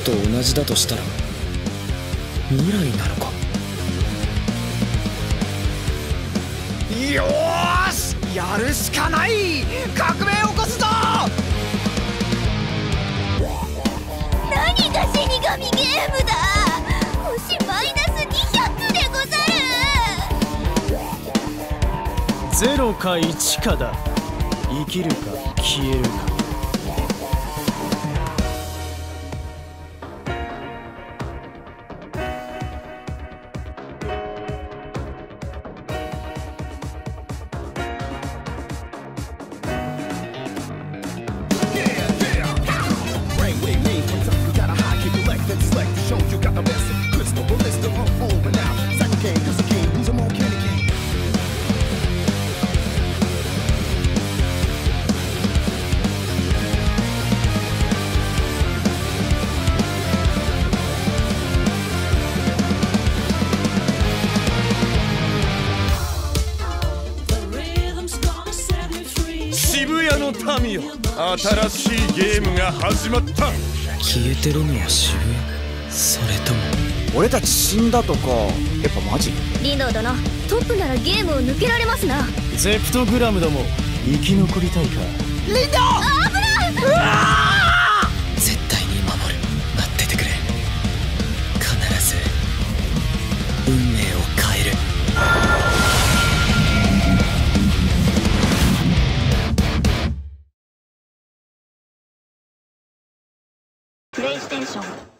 と同じだとしたら未来なのか。 よーし、やるしかない。革命起こすぞ。 何が死神ゲームだ。星マイナス200でござる。 0か1かだ。生きるか消えるか。 渋谷の民よ、新しいゲームが始まった。 消えてるのは渋谷、それとも俺たち死んだとか。やっぱマジ？ リノ殿、トップならゲームを抜けられますな。 ゼプトグラムども、生き残りたいか。 リンド！ 危ない！ 絶対に守る。待っててくれ。必ず運命を変える。 プレイステーション